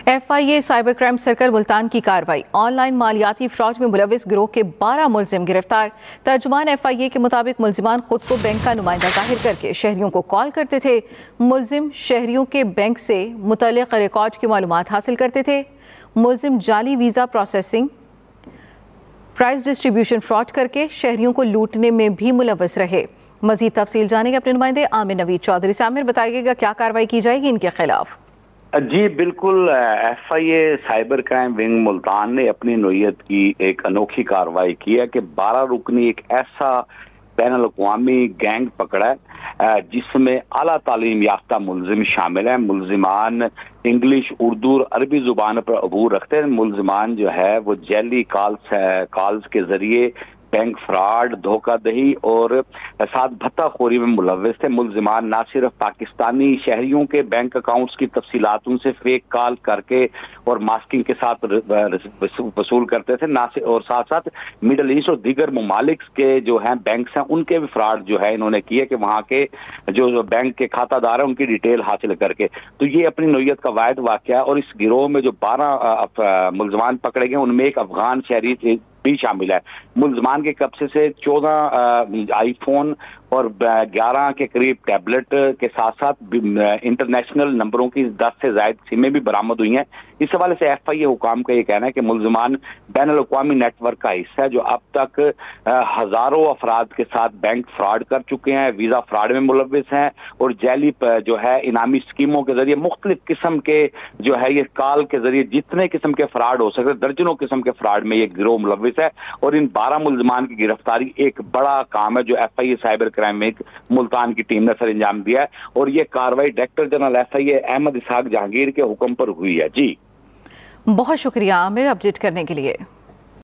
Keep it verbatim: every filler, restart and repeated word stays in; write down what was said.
F I A cyber crime circle Multan की कार्रवाई। Online मालियाती fraud में मुलविस गिरोह के बारह मुलजिम गिरफ्तार। तर्जुमान एफ आई ए के मुताबिक मुलजिमान खुद को बैंक का नुमाइंदा जाहिर करके शहरियों को कॉल करते थे। मुलजिम शहरियों के बैंक से मुतल्लिक रिकॉर्ड की मालूमात हासिल करते थे। मुलजिम जाली visa processing, price distribution fraud करके शहरियों को लूटने में भी मुलविस रहे। मजीद तफसील जानेंगे अपने नुमाइंदे आमिर नवीद चौधरी से। आमिर, बताइएगा क्या कार्रवाई की जाएगी इनके खिलाफ? जी बिल्कुल, F I A cyber crime wing Multan ने अपनी नोयत की एक अनोखी कार्रवाई की है कि बारह रुकनी एक ऐसा बैनुल अक़वामी गैंग पकड़ा है जिसमें आला तालीम याफ्ता मुलजिम शामिल हैं। मुलजिमान इंग्लिश, उर्दू और अरबी जुबान पर अबूर रखते हैं। मुलजिमान जो है वो जैली कॉल्स कॉल्स के जरिए बैंक फ्रॉड, धोखाधड़ी और साथ भत्ताखोरी में मुलविस थे। मुलजिमान न सिर्फ पाकिस्तानी शहरियों के बैंक अकाउंट्स की तफसीलात उनसे फेक कॉल करके और मास्किंग के साथ वसूल करते थे, ना से और साथ साथ मिडल ईस्ट और दीगर ममालिक के जो हैं बैंक्स हैं उनके भी फ्रॉड जो है इन्होंने किए कि वहाँ के जो बैंक के खातादार हैं उनकी डिटेल हासिल करके। तो ये अपनी नोयत का वाहिद वाक़या है। और इस गिरोह में जो बारह मुलजमान पकड़े गए उनमें एक अफगान शहरी भी शामिल है। मुलजमान के कब्जे से चौदह आईफोन और ग्यारह के करीब टैबलेट के साथ साथ इंटरनेशनल नंबरों की दस से ज्यादा सिमें भी बरामद हुई हैं। इस हवाले से एफ आई ए हुकाम का ये कहना है कि मुलजमान बैनुल अक़वामी नेटवर्क का हिस्सा है जो अब तक हजारों अफराद के साथ बैंक फ्रॉड कर चुके हैं, वीजा फ्रॉड में मुलविस हैं और जैली जो है इनामी स्कीमों के जरिए मुख्तलिफ किस्म के जो है ये कॉल के जरिए जितने किस्म के फ्रॉड हो सकते दर्जनों किस्म के फ्रॉड में ये गिरोह मुलविस है। और इन बारह मुलजमान की गिरफ्तारी एक बड़ा काम है जो F I A cyber crime में मुल्तान की टीम ने सर अंजाम दिया है। और ये कार्रवाई director general F I A Ahmad Ishaq Jahangir के हुक्म पर हुई है। जी बहुत शुक्रिया आमिर अपडेट करने के लिए।